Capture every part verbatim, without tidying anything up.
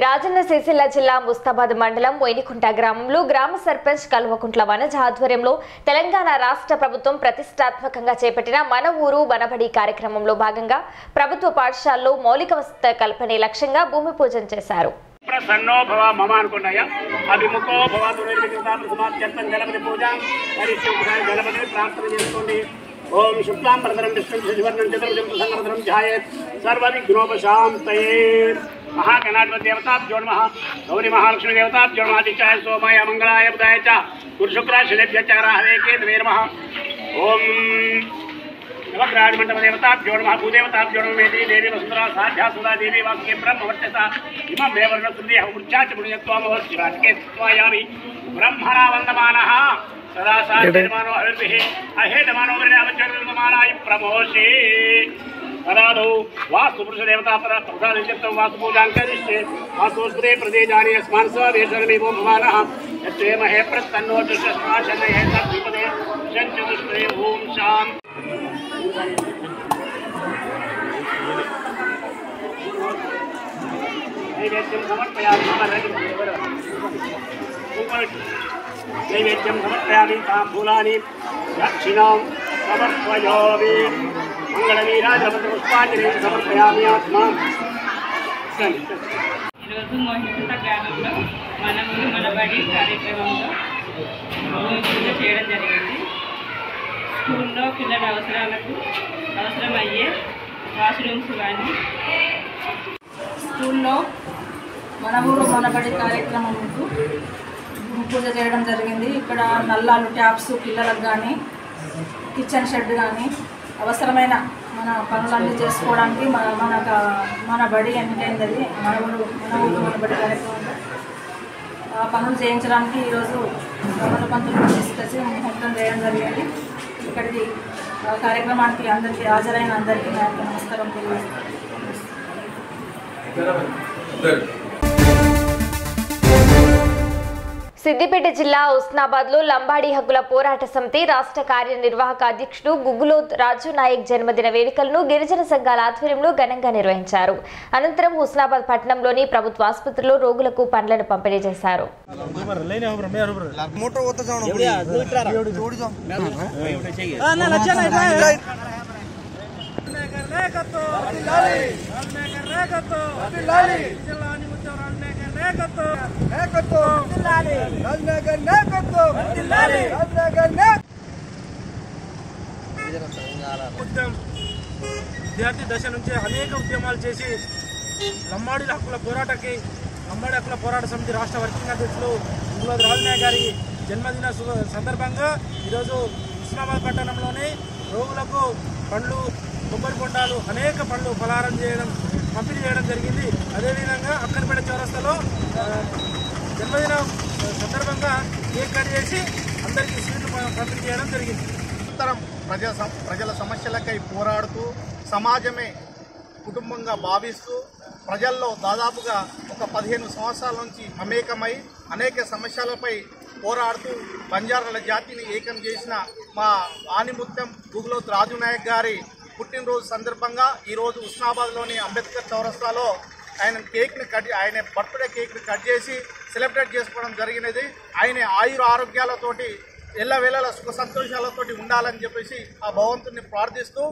రాజన్న సిరిసిల్ల జిల్లా ముస్తాబాద్ మండలం వైనికుంట గ్రామంలో గ్రామ సర్పంచ్ కల్వకుంట్ల వనజ ఆధ్వర్యంలో తెలంగాణ రాష్ట్ర ప్రభుత్వం ప్రతిష్టాత్మకంగా చేపట్టిన మన ఊరు మనబడి కార్యక్రమంలో భాగంగా ప్రభుత్వ పాఠశాలలో మౌలిక వసతుల కల్పనే లక్ష్యంగా భూమి పూజన చేశారు. ప్రసన్నో భవ మమ అనుకున్నాయ అభిముఖో భవతు సమాధ్యర్థం గణపతి పూజ పరిశుభ్రాయ గణపతిని ప్రార్థన చేసుకోండి. ఓం శుక్లాం వరదరం విష్ణుం శశివర్ణం చతుర్భుజం ప్రసన్నవదనం ధ్యాయేత్ సర్వవిఘ్నోపశాంతయే. महागणाधिपति देवताभ्यो नमः. गौरी महालक्ष्मी देवताभ्यो नमः. आदित्याय सोमाय मंगलाय बुधाय च गुरुशुक्र शनिभ्य च राहवे केतवे नमः. ओम नवग्रह मंडप देवताभ्यो नमः. भूदेवताभ्यो नमः. मेदी देवी वसुंधरा साध्या सुधा देवी वाक्ये ब्रह्मवर्चसा इमं देवर्न सुन्दे ऊर्जा च पुण्यत्वामवर्षिराजके स्वायामि ब्रह्मणा वन्दमानः सदा साध्यमानो हविर्भिः अहेतमानो वृणावचरणमानाय प्रमोषे करादो वास्तु पुरुष देवता पर प्रसाद चित्तं वास्तु पूजां करिष्ये. वास्तुस्पदे प्रदेजानि अस्मान् सवेशगमेवो भवानः यत्ते महे प्रतन्नो दुष्टशासनये तद्विपदे शञ्चतुष्टे ओम शाम. नैवेद्यं समर्पयामि नैवेद्यं समर्पयामि ताम्बूलानि दक्षिणां समर्पयामि. మంగళవీరాజపుష్పాంజలి సమర్పయామి ఆత్మ. ఈరోజు మోహికుంట గ్రామంలో మన ఊరు మనబడి కార్యక్రమంలో భూమి పూజ చేయడం జరిగింది. స్కూల్లో పిల్లల అవసరాలకు అవసరమయ్యే వాష్రూమ్స్ కానీ స్కూల్లో మన ఊరు మనబడి కార్యక్రమంకు భూమి పూజ చేయడం జరిగింది. ఇక్కడ నల్లాలు ట్యాప్స్ పిల్లలకు కానీ కిచెన్ షెడ్ కానీ అవసరమైన మన పనులన్నీ చేసుకోవడానికి మన మన మన బడి ఎన్నికైంది. మన ఊరు మన ఊరు మన బడి కార్యక్రమంలో ఆ పనులు చేయించడానికి ఈరోజు గమన పంతులు తీసుకొచ్చి ముహూర్తం చేయడం జరిగింది. ఇక్కడికి కార్యక్రమానికి అందరికీ హాజరైన అందరికీ నా యొక్క నమస్కారం తెలియజేస్తాను. సిద్దిపేట జిల్లా ఉస్నాబాద్ లో లంబాడి హక్కుల పోరాట సమితి రాష్ట్ర కార్యనిర్వాహక అధ్యక్షుడు గుగ్గులో రాజు నాయక్ జన్మదిన వేడుకలను గిరిజన సంఘాల ఆధ్వర్యంలో ఘనంగా నిర్వహించారు. అనంతరం హుస్నాబాద్ పట్టణంలోని ప్రభుత్వ ఆసుపత్రిలో రోగులకు పండ్లను పంపిణీ చేశారు. విద్యార్థి దశ నుంచి అనేక ఉద్యమాలు చేసి లంబాడి హక్కుల పోరాటకి లంబాడి హక్కుల పోరాట సమితి రాష్ట్ర వర్కింగ్ అధ్యక్షులు గుగ్గులో రాజునాయక్ గారి జన్మదిన సందర్భంగా ఈరోజు ఉస్మానాబాద్ పట్టణంలోని రోగులకు పండ్లు కొబ్బరి బొండాలు అనేక పండ్లు ఫలారం చేయడం పంపిణీ చేయడం జరిగింది. అదేవిధంగా అక్కనపేట చౌరస్తాలో జన్మదిన సందర్భంగా కేక్ కట్ చేసి అందరికీ స్వీట్లు పంపిణీ చేయడం జరిగింది. ఉత్తరం ప్రజా ప్రజల సమస్యలకై పోరాడుతూ సమాజమే కుటుంబంగా భావిస్తూ ప్రజల్లో దాదాపుగా ఒక పదిహేను సంవత్సరాల నుంచి మమేకమై అనేక సమస్యలపై పోరాడుతూ బంజారాల జాతిని ఏకం చేసిన మా ఆనిముత్యం గుగ్గులో రాజు నాయక్ గారి పుట్టినరోజు సందర్భంగా ఈరోజు ఉస్నాబాద్లోని అంబేద్కర్ చౌరస్తాలో ఆయన కేక్ని కట్ ఆయన బర్త్డే కేక్ని కట్ చేసి సెలబ్రేట్ చేసుకోవడం జరిగినది. ఆయన ఆయుర ఆరోగ్యాలతోటి ఎల్లవేళల సుఖ సంతోషాలతోటి ఉండాలని చెప్పేసి ఆ భగవంతుని ప్రార్థిస్తూ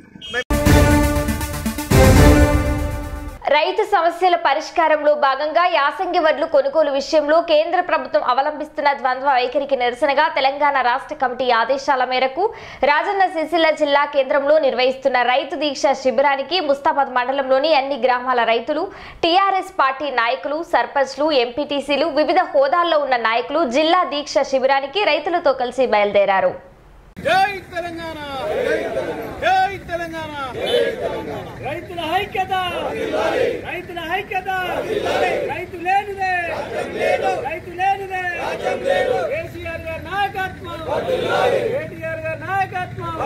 రైతు సమస్యల పరిష్కారంలో భాగంగా యాసంగి వడ్లు కొనుగోలు విషయంలో కేంద్ర ప్రభుత్వం అవలంబిస్తున్న ద్వంద్వ వైఖరికి నిరసనగా తెలంగాణ రాష్ట్ర కమిటీ ఆదేశాల మేరకు రాజన్న సిరిసిల్ల జిల్లా కేంద్రంలో నిర్వహిస్తున్న రైతు దీక్ష శిబిరానికి ముస్తాబాద్ మండలంలోని అన్ని గ్రామాల రైతులు, టీఆర్ఎస్ పార్టీ నాయకులు, సర్పంచ్లు, ఎంపీటీసీలు, వివిధ హోదాల్లో ఉన్న నాయకులు జిల్లా దీక్ష శిబిరానికి రైతులతో కలిసి బయలుదేరారు. జై తెలంగాణ, జై తెలంగాణ, రైతుల ఐక్యత, రైతుల ఐక్యత, రైతు లేనిదే, రైతు లేనిదే, కేసీఆర్ గారి నాయకత్వం, కేటీఆర్ గారి నాయకత్వం.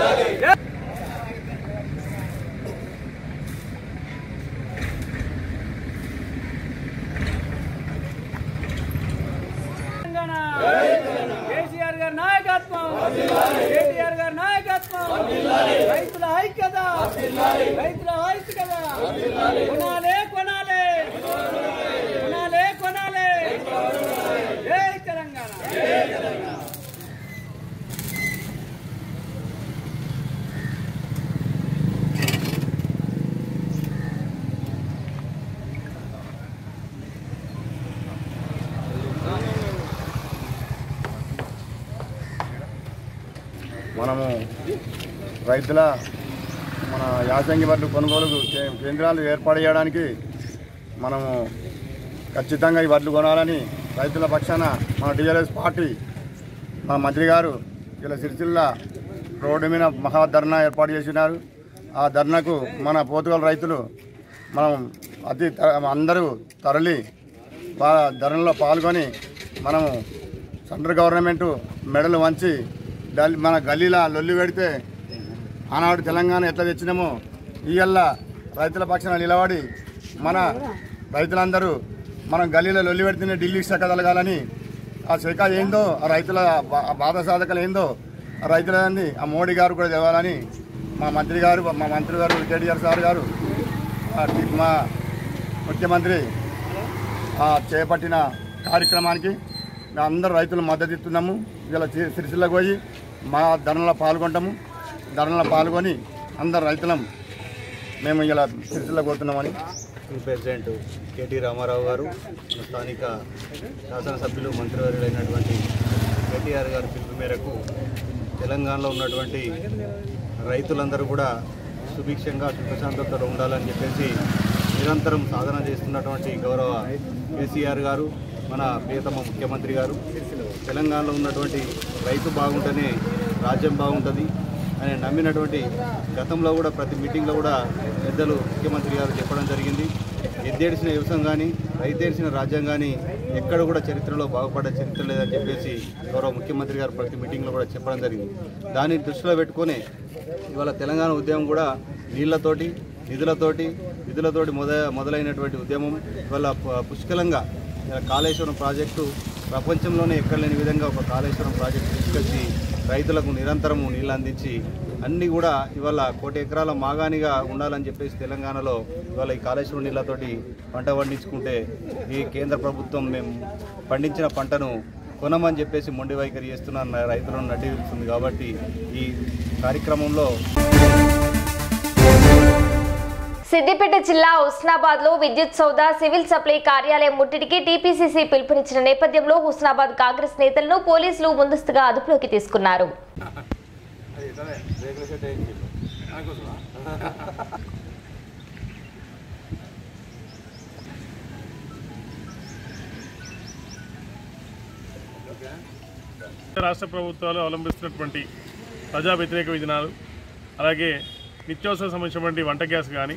కేసీఆర్ గారి నాయకత్వం, కేటీఆర్ గారి నాయకత్వం, రైతుల ఐక్యత, రైతుల ఐక్యత, కొనాలే కొనాలే మనము రైతుల మన యాసంగి వడ్లు కొనుగోలు కేంద్రాలు ఏర్పాటు చేయడానికి మనము ఖచ్చితంగా ఈ వడ్లు కొనాలని రైతుల పక్షాన మన టీఆర్ఎస్ పార్టీ మన మంత్రి గారు ఇలా సిరిసిల్ల రోడ్డు మీద మహాధర్నా ఏర్పాటు చేసినారు. ఆ ధర్నాకు మన పోతుగల రైతులు మనం అతి అందరూ తరలి ధర్నలో పాల్గొని మనము సెంట్రల్ గవర్నమెంటు మెడలు వంచి మన గల్లీలా లొల్లి పెడితే ఆనాడు తెలంగాణ ఎట్లా తెచ్చినామో ఇయ్యల్ల రైతుల పక్షాన నిలబడి మన రైతులందరూ మనం గల్లీలో లొల్లి పెడితేనే ఢిల్లీకి శాఖ కలగాలని ఆ శాఖ ఏందో ఆ రైతుల బాధ సాధకలు ఏందో ఆ రైతులన్నీ ఆ మోడీ గారు కూడా తేవాలని మా మంత్రి గారు మా మంత్రి గారు కేటీఆర్ సార్ గారు మా ముఖ్యమంత్రి చేపట్టిన కార్యక్రమానికి మేము అందరూ రైతులు మద్దతు ఇస్తున్నాము. ఇలా సిరిసిల్లకు పోయి మా ధర్నలో పాల్గొంటాము. ధర్నలో పాల్గొని అందరు రైతులం మేము ఇలా సిరిసిల్లకు పోతున్నామని ప్రెసిడెంట్ కేటీ రామారావు గారు, స్థానిక శాసనసభ్యులు మంత్రివర్యులైనటువంటి కేటీఆర్ గారి పిలుపు మేరకు తెలంగాణలో ఉన్నటువంటి రైతులందరూ కూడా సుభిక్షంగా సుఖశాంతతో ఉండాలని చెప్పేసి నిరంతరం సాధన చేస్తున్నటువంటి గౌరవ కేసీఆర్ గారు, మన ప్రియతమ ముఖ్యమంత్రి గారు తెలంగాణలో ఉన్నటువంటి రైతు బాగుంటేనే రాజ్యం బాగుంటుంది అని నమ్మినటువంటి గతంలో కూడా ప్రతి మీటింగ్లో కూడా పెద్దలు ముఖ్యమంత్రి గారు చెప్పడం జరిగింది. ఎద్దేడిసిన వ్యవసాయం కానీ రైతేడిసిన రాజ్యం కానీ ఎక్కడ కూడా చరిత్రలో బాగుపడ్డ చరిత్ర లేదని చెప్పేసి గౌరవ ముఖ్యమంత్రి గారు ప్రతి మీటింగ్లో కూడా చెప్పడం జరిగింది. దాన్ని దృష్టిలో పెట్టుకొని ఇవాళ తెలంగాణ ఉద్యమం కూడా నీళ్లతోటి నిధులతోటి విధులతోటి మొద మొదలైనటువంటి ఉద్యమం ఇవాళ పుష్కలంగా కాళేశ్వరం ప్రాజెక్టు ప్రపంచంలోనే ఎక్కడ లేని విధంగా ఒక కాళేశ్వరం ప్రాజెక్టు తీసుకొచ్చి రైతులకు నిరంతరము నీళ్ళు అందించి అన్నీ కూడా ఇవాళ కోటి ఎకరాల మాగానిగా ఉండాలని చెప్పేసి తెలంగాణలో ఇవాళ ఈ కాళేశ్వరం నీళ్ళతోటి పంట పండించుకుంటే ఈ కేంద్ర ప్రభుత్వం మేము పండించిన పంటను కొనమని చెప్పేసి మొండి వైఖరి చేస్తున్న రైతులను నడ్డి విరుస్తుంది. కాబట్టి ఈ కార్యక్రమంలో సిద్దిపేట జిల్లా హుస్నాబాద్ లో విద్యుత్ సౌదా సివిల్ సప్లై కార్యాలయం ముట్టడికి టీపీసీసీ పిలుపునిచ్చిన నేపథ్యంలో హుస్నాబాద్ కాంగ్రెస్ నేతలను పోలీసులు ముందస్తుగా అదుపులోకి తీసుకున్నారు. రాష్ట్ర ప్రభుత్వాలు అవలంబిస్తున్నటువంటి ప్రజా వ్యతిరేక విధానాలు, అలాగే నిత్యావసర సంబంధించినటువంటి వంట గ్యాస్ కానీ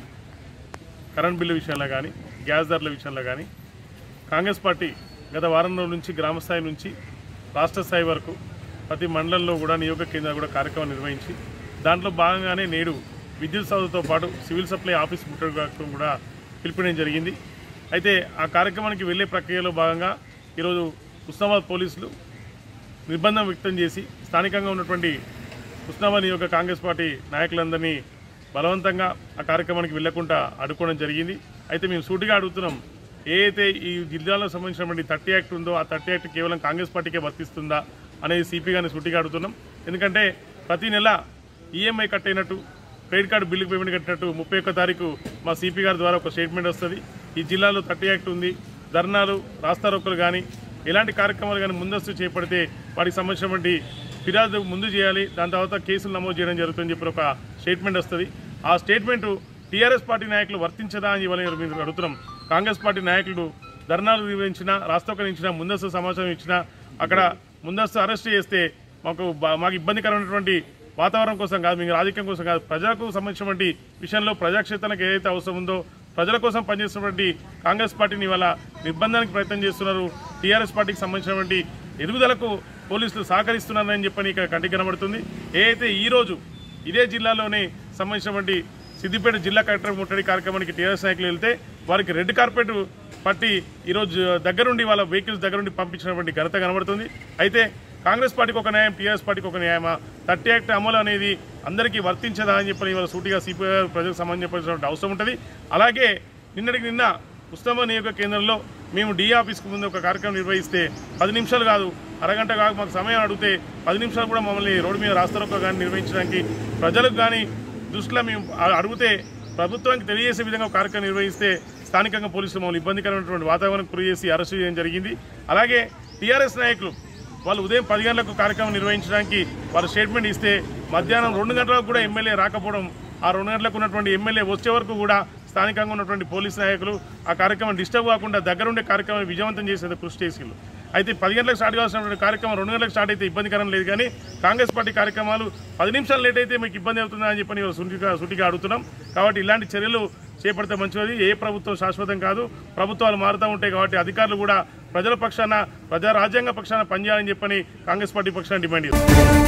కరెంట్ బిల్లు విషయంలో కానీ గ్యాస్ ధరల విషయంలో కానీ కాంగ్రెస్ పార్టీ గత వారం రోజుల నుంచి గ్రామ స్థాయి నుంచి రాష్ట్ర స్థాయి వరకు ప్రతి మండలంలో కూడా నియోజక కేంద్రాలు కూడా కార్యక్రమం నిర్వహించి దాంట్లో భాగంగానే నేడు విద్యుత్ సౌదతో పాటు సివిల్ సప్లై ఆఫీస్ ముట్టడి కార్యక్రమం కూడా పిలుపునేయడం జరిగింది. అయితే ఆ కార్యక్రమానికి వెళ్లే ప్రక్రియలో భాగంగా ఈరోజు హుస్నాబాద్ పోలీసులు నిర్బంధం వ్యక్తం చేసి స్థానికంగా ఉన్నటువంటి హుస్నాబాద్ నియోజక కాంగ్రెస్ పార్టీ నాయకులందరినీ బలవంతంగా ఆ కార్యక్రమానికి వెళ్లకుండా అడ్డుకోవడం జరిగింది. అయితే మేము సూటిగా అడుగుతున్నాం, ఏ అయితే ఈ జిల్లాలో సంబంధించినటువంటి థర్టీ యాక్ట్ ఉందో ఆ థర్టీ యాక్ట్ కేవలం కాంగ్రెస్ పార్టీకే వర్తిస్తుందా అనేది సిపి గారిని సూటిగా అడుగుతున్నాం. ఎందుకంటే ప్రతి నెల ఈఎంఐ కట్ అయినట్టు క్రెడిట్ కార్డు బిల్లు పేమెంట్ కట్టినట్టు ముప్పై ఒక్క తారీఖు మా సిపి గారి ద్వారా ఒక స్టేట్మెంట్ వస్తుంది. ఈ జిల్లాలో థర్టీ యాక్ట్ ఉంది, ధర్నాలు రాస్తారోకలు కానీ ఎలాంటి కార్యక్రమాలు కానీ ముందస్తు చేపడితే వాటికి సంబంధించినటువంటి ఫిర్యాదు ముందు చేయాలి, దాని తర్వాత కేసులు నమోదు చేయడం జరుగుతుందని చెప్పి ఒక స్టేట్మెంట్ వస్తుంది. ఆ స్టేట్మెంటు టీఆర్ఎస్ పార్టీ నాయకులు వర్తించదా అని ఇవ్వాలి మీరు అడుగుతున్నాం. కాంగ్రెస్ పార్టీ నాయకులు ధర్నాలు నిర్వహించినా రాస్తారోకలు ఇచ్చినా ముందస్తు సమాచారం ఇచ్చినా అక్కడ ముందస్తు అరెస్ట్ చేస్తే మాకు మాకు ఇబ్బందికరమైనటువంటి వాతావరణం కోసం కాదు, మీకు రాజకీయం కోసం కాదు, ప్రజలకు సంబంధించినటువంటి విషయంలో ప్రజాక్షేత్రానికి ఏదైతే అవసరం ఉందో ప్రజల కోసం పనిచేస్తున్నటువంటి కాంగ్రెస్ పార్టీని ఇవాళ నిర్బంధానికి ప్రయత్నం చేస్తున్నారు. టీఆర్ఎస్ పార్టీకి సంబంధించినటువంటి ఎదుగుదలకు పోలీసులు సహకరిస్తున్నారని చెప్పని ఇక్కడ కంటికి కనబడుతుంది. ఏదైతే ఈరోజు ఇదే జిల్లాలోనే సంబంధించినటువంటి సిద్దిపేట జిల్లా కలెక్టర్ ముట్టడి కార్యక్రమానికి టీఆర్ఎస్ నాయకులు వెళ్తే వారికి రెడ్ కార్పెట్ పట్టి ఈరోజు దగ్గరుండి వాళ్ళ వెహికల్స్ దగ్గరుండి పంపించినటువంటి ఘనత కనబడుతుంది. అయితే కాంగ్రెస్ పార్టీకి ఒక న్యాయం, టీఆర్ఎస్ పార్టీకి ఒక న్యాయమా? థర్టీ యాక్ట్ అమలు అనేది అందరికీ వర్తించదా అని చెప్పని ఇవాళ సూటిగా సిపిఐ ప్రజలకు సంబంధించిన అవసరం ఉంటుంది. అలాగే నిన్నటికి నిన్న హుస్నాబాద్ నియోజక కేంద్రంలో మేము డి ఆఫీస్కు ముందు ఒక కార్యక్రమం నిర్వహిస్తే పది నిమిషాలు కాదు అరగంట కాదు మాకు సమయం అడిగితే పది నిమిషాలు కూడా మమ్మల్ని రోడ్డు మీద రాస్తారోకో కానీ నిర్వహించడానికి ప్రజలకు కానీ దృష్టిలో మేము అడిగితే ప్రభుత్వానికి తెలియజేసే విధంగా కార్యక్రమం నిర్వహిస్తే స్థానికంగా పోలీసులు మమ్మల్ని ఇబ్బందికరమైనటువంటి వాతావరణం గురి చేసి అరెస్టు చేయడం జరిగింది. అలాగే టీఆర్ఎస్ నాయకులు వాళ్ళు ఉదయం పది గంటలకు కార్యక్రమం నిర్వహించడానికి వారు స్టేట్మెంట్ ఇస్తే మధ్యాహ్నం రెండు గంటలకు కూడా ఎమ్మెల్యే రాకపోవడం, ఆ రెండు గంటలకు ఉన్నటువంటి ఎమ్మెల్యే వచ్చే వరకు కూడా స్థానికంగా ఉన్నటువంటి పోలీసు నాయకులు ఆ కార్యక్రమం డిస్టర్బ్ కాకుండా దగ్గరుండే కార్యక్రమాన్ని విజయవంతం చేసేందుకు కృషి చేసిండ్రు. అయితే పది గంటలకు స్టార్ట్ కావాల్సినటువంటి కార్యక్రమం రెండు గంటలకు స్టార్ట్ అయితే ఇబ్బందికరం లేదు, కానీ కాంగ్రెస్ పార్టీ కార్యక్రమాలు పది నిమిషాలు లేట్ అయితే మీకు ఇబ్బంది అవుతుందా అని చెప్పని సుటిగా సుటిగా అడుగుతున్నాం. కాబట్టి ఇలాంటి చర్యలు చేపడితే మంచిది. ఏ ప్రభుత్వం శాశ్వతం కాదు, ప్రభుత్వాలు మారుతూ ఉంటాయి. కాబట్టి అధికారులు కూడా ప్రజల పక్షాన, ప్రజా రాజ్యాంగ పక్షాన పనిచేయాలని చెప్పని కాంగ్రెస్ పార్టీ పక్షాన డిమాండ్ చేస్తారు.